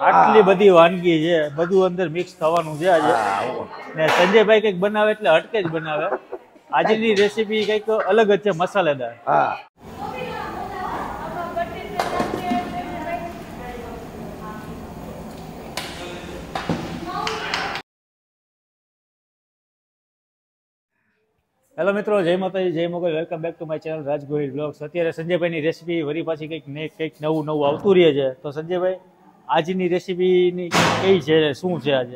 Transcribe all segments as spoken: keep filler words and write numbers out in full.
આટલી બધી વાનગી છે, બધું અંદર મિક્સ થવાનું છે આજે. ને સંજયભાઈ કંઈક બનાવે એટલે હટકે જ બનાવે. આજની રેસીપી કંઈક અલગ જ છે, મસાલેદાર. હા હેલો મિત્રો, Jai Mataji, Jai Mogal. Welcome back to my channel Raj Gohil blogs. અત્યારે સંજયભાઈની રેસીપી વરી પાછી કંઈક ને કંઈક નવું નવું આવતું રહે છે. તો સંજયભાઈ, આજની રેસીપીની કઈ છે, શું છે આજે?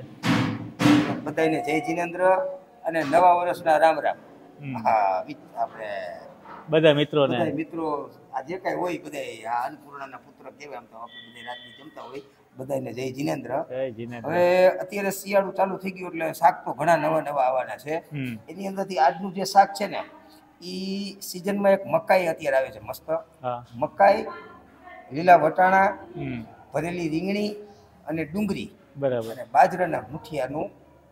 બધાને જય જીનેન્દ્ર અને નવા વર્ષના રામ રામ. હા, આપણે બધા મિત્રોને મિત્રો આ જે કઈ હોય બધા અન્નપૂર્ણાના પુત્ર કહેવાય, આમ તો આપણે બધા રાતની જમતા હોય. બધાને જય જીનેન્દ્ર. હવે અત્યારે શિયાળો ચાલુ થઈ ગયો એટલે શાક તો ઘણા નવા નવા આવવાના છે. એની અંદરથી આજનું જે શાક છે ને, ઈ સિઝનમાં એક મકાઈ અત્યારે આવે છે મસ્ત. મકાઈ, લીલા વટાણા, ભરેલી રીંગણી અને ડુંગળી, બરાબર, અને બાજરાના મુઠિયાનું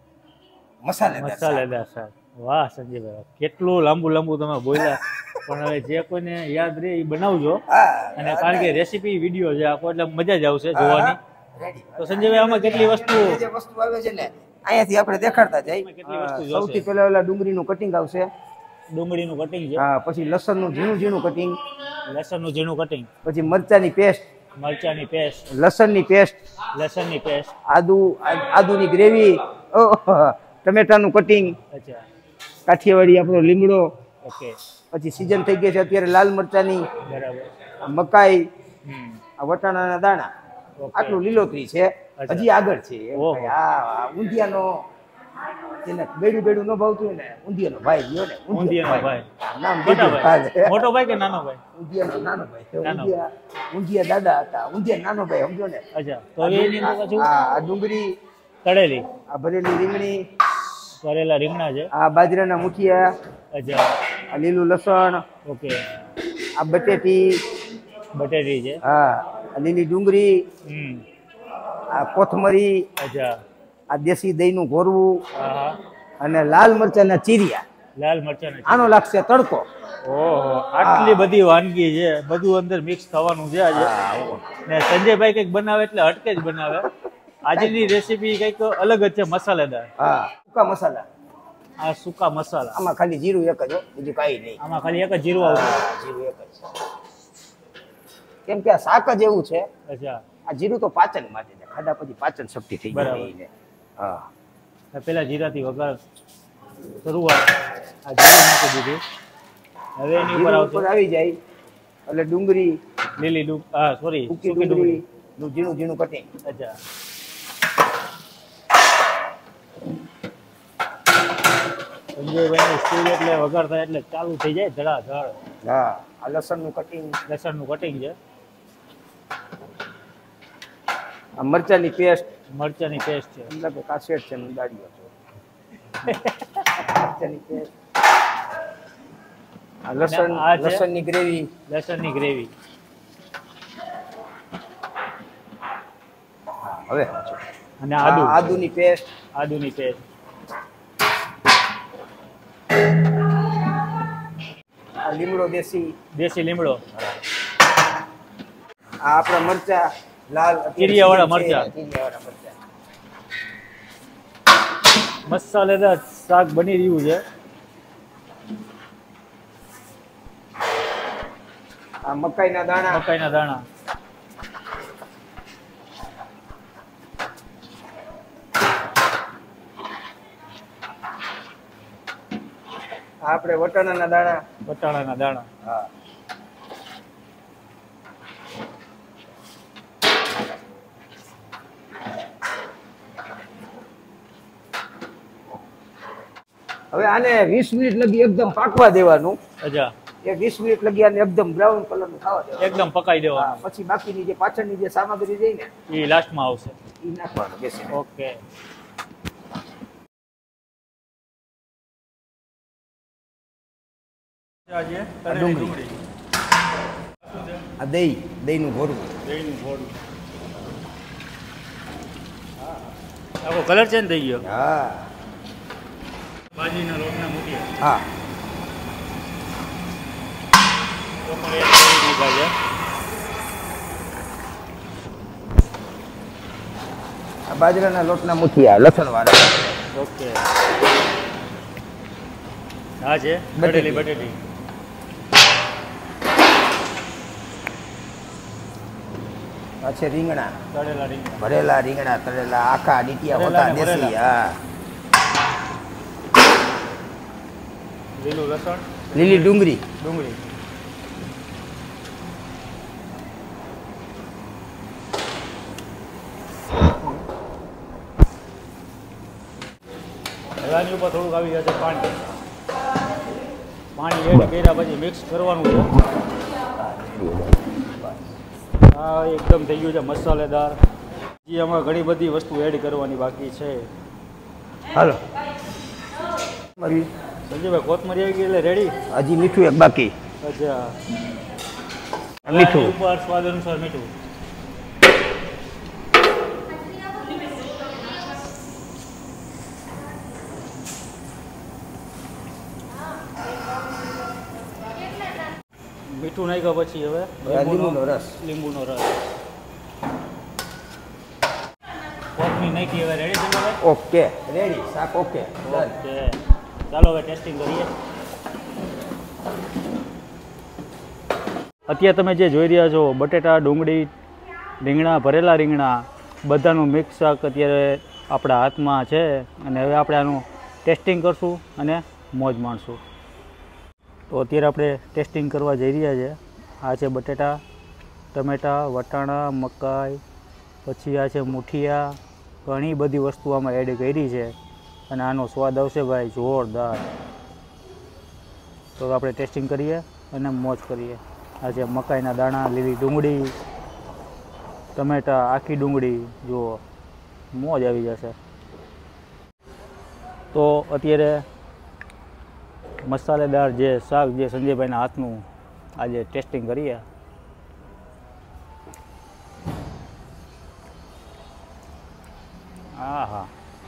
મસાલેદાર મસાલેદાર શાક. વાહ સંજયભાઈ, કેટલું લાંબુ લાંબુ તમે બોલ્યા. પણ હવે જે કોઈને યાદ રહે એ બનાવજો. અને કારણ કે રેસીપી વિડીયો છે આખો, એટલે મજા જ આવશે જોવાની. તો સંજયભાઈ, આમાં કેટલી વસ્તુ જે વસ્તુ આવે છે ને, અહીંયાથી આપણે દેખાડતા જાય. સૌથી પહેલા ઓલા ડુંગળીનું કટિંગ આવશે. ડુંગળીનું કટિંગ છે. હા, પછી લસણનું ઝીણું ઝીણું કટિંગ. લસણનું ઝીણું કટિંગ. પછી મરચાની પેસ્ટ. મરચાની પેસ્ટ. લસણની પેસ્ટ. લસણની પેસ્ટ. આદુ આદુની ગ્રેવી. ટમેટાનું કટિંગ. અચ્છા. કાઠિયાવાડી આપણો લીમડો. ઓકે. પછી સીઝન થઈ ગઈ છે અત્યારે લાલ મરચાની. બરાબર. મકાઈ, આ વટાણાના દાણા. આટલું લીલોતરી છે. હજી આગળ છે. આ ઊંધિયાનો જેને બેડું બેડું ન ભાવતું હોય ને, ઊંધિયાનો ભાઈ ગયો ને. ઊંધિયાનો ભાઈ નામ મોટો ભાઈ કે નાનો ભાઈ? ઊંધિયાનો નાનો ભાઈ. ઊંધિયા ઊંધિયા દાદા હતા, ઊંધિયા નાનો ભાઈ, સમજો ને. અચ્છા. તો એની અંદર પાછું આ ડુંગળી તળેલી, આ ભરેલી રીંગણી, ભરેલા રીંગણા છે, આ બાજરાના મુઠિયા. અચ્છા. આ લીલું લસણ. ઓકે. આ બટેટી. બટેટી છે. હા. આ લીલી ડુંગળી. હમ. આ કોથમરી. અચ્છા. આ દેશી દહીંનું ઘોરવું. હા. અને લાલ મરચાના ચીરિયા. લાલ મરચાના. આનો લાગશે તડકો. ઓહો, આટલી બધી વાનગી છે, બધું અંદર મિક્સ થવાનું છે આજે. ને સંજયભાઈ કંઈક બનાવે એટલે હટકે જ બનાવે. આજની રેસીપી કંઈક અલગ જ છે, મસાલેદાર. હા, સૂકા મસાલા. આ સૂકા મસાલા. આમાં ખાલી જીરું એક જ હો, બીજું કાંઈ નહીં. આમાં ખાલી એક જ જીરું આવશે. જીરું એક જ છે, કેમ કે આ શાક જ એવું છે. અચ્છા. આ જીરું તો પાચન માટે છે, ખાધા પછી પાચન શક્તિ થઈ જાય. હા, પેલા જીરાથી વઘાર શરૂઆત. આ જીરું નાખી દીધું. હવે એની ઉપર આવશે, આવી જાય એટલે ડુંગળી, લીલી ડુંગ હા સોરી સૂકી ડુંગળી નું ઝીણું ઝીણું કટિંગ. અચ્છા. સંજયભાઈની સ્કૂલ એટલે વઘાર થાય એટલે ચાલુ થઈ જાય ધડાધડ. હા, આ લસણનું કટિંગ. લસણનું કટિંગ છે. આ મરચાની પેસ્ટ. મરચાની પેસ્ટ છે. એટલે કે કાસેટ છે, દાડીઓ છે. મરચાની પેસ્ટ. આ લસણ, લસણની ગ્રેવી. લસણની ગ્રેવી. હવે અને આદુ. આદુની પેસ્ટ. આદુની પેસ્ટ. આ લીમડો દેશી. દેશી લીમડો. આ આપણા મરચા લાલ ચીરિયાવાળા મરચા. ચીરિયાવાળા મરચા. મસાલેદાર શાક બની રહ્યું છે. આ મકાઈના દાણા. મકાઈના દાણા. આપણે વટાણાના દાણા. વટાણાના દાણા. હા. હવે આને વીસ મિનિટ લગી એકદમ પાકવા દેવાનું. અચ્છા. એ વીસ મિનિટ લગી આને એકદમ બ્રાઉન કલરનું થવા દેવાનું. એકદમ પકાઈ દેવાનું. પછી બાકીની જે પાછળની જે સામગ્રી રહી ને, એ લાસ્ટમાં આવશે. એ નાખવાનું બેસીને. ઓકે. ડુંગળી. આ દહીં, દહીંનું ઘોરવું. દહીંનું ઘોરવું. આખો કલર ચેન્જ થઈ ગયો. હા. ભાજીના લોટના મૂકીએ. હા. બાજરાના લોટના મુઠિયા લસણ વાળા. ઓકે. હા છે બટેલી બટેટી. આ છે રીંગણા. તળેલા રીંગણા. ભરેલા રીંગણા તળેલા આખા ડીટિયા હોતા દેશી. હા. લીલું લસણ. લીલી ડુંગળી. ડુંગળી. હલાની ઉપર થોડુંક આવી જશે પાણી. પાણી એડ કર્યા પછી મિક્સ કરવાનું છે. હા એકદમ થઈ ગયું છે મસાલેદાર. હજી આમાં ઘણી બધી વસ્તુ એડ કરવાની બાકી છે. હાલો સંજયભાઈ કોથમરી આવી ગઈ એટલે રેડી. હજી મીઠું એક બાકી. અચ્છા મીઠું ઉપર સ્વાદ અનુસાર મીઠું. મીઠું નાખ્યા પછી હવે લીંબુનો રસ. લીંબુનો રસ. કોથમીર નાખી હવે રેડી છે. ઓકે રેડી શાક. ઓકે ઓકે ચાલો હવે ટેસ્ટિંગ કરીએ. અત્યારે તમે જે જોઈ રહ્યા છો બટેટા ડુંગળી રીંગણા ભરેલા રીંગણા બધાનું મિક્સ શાક અત્યારે આપણા હાથમાં છે અને હવે આપણે આનું ટેસ્ટિંગ કરશું અને મોજ માણશું. તો અત્યારે આપણે ટેસ્ટિંગ કરવા જઈ રહ્યા છે. આ છે બટેટા ટમેટા વટાણા મકાઈ પછી આ છે મુઠિયા ઘણી બધી વસ્તુ આમાં એડ કરી છે અને આનો સ્વાદ આવશે ભાઈ જોરદાર. તો આપણે ટેસ્ટિંગ કરીએ અને મોજ કરીએ. આ છે મકાઈના દાણા લીલી ડુંગળી ટમેટા આખી ડુંગળી જુઓ મોજ આવી જશે. તો અત્યારે મસાલેદાર જે શાક જે સંજયભાઈના હાથનું આજે ટેસ્ટિંગ કરીએ. હા હા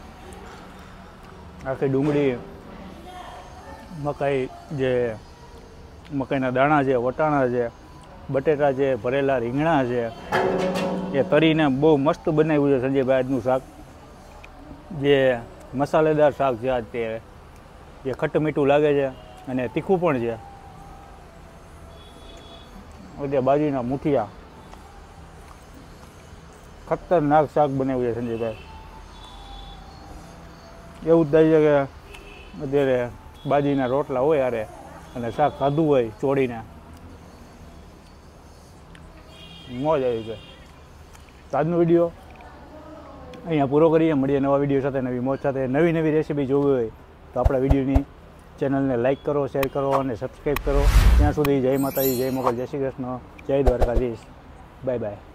આખી ડુંગળી મકાઈ જે મકાઈના દાણા છે વટાણા છે બટેટા છે ભરેલા રીંગણા છે એ તરીને બહુ મસ્ત બનાવ્યું છે સંજયભાઈ આજનું શાક. જે મસાલેદાર શાક છે આજ તે જે ખટ્ટ મીઠું લાગે છે અને તીખું પણ છે. એટલે બાજરીના મુઠિયા ખતરનાક શાક બનાવ્યું છે સંજયભાઈ. એવું જ થાય છે કે અત્યારે બાજરીના રોટલા હોય યારે અને શાક ખાધું હોય ચોળીને મોજ આવી ગઈ. આજનો વિડીયો અહીંયા પૂરો કરીએ. મળીએ નવા વિડીયો સાથે નવી મોજ સાથે. નવી નવી રેસીપી જોવી હોય તો આપણા વિડીયોની ચેનલને લાઇક કરો શેર કરો અને સબસ્ક્રાઈબ કરો. ત્યાં સુધી જય માતાજી જય મોગલ જય શ્રી કૃષ્ણ જય દ્વારકાધીશ બાય બાય.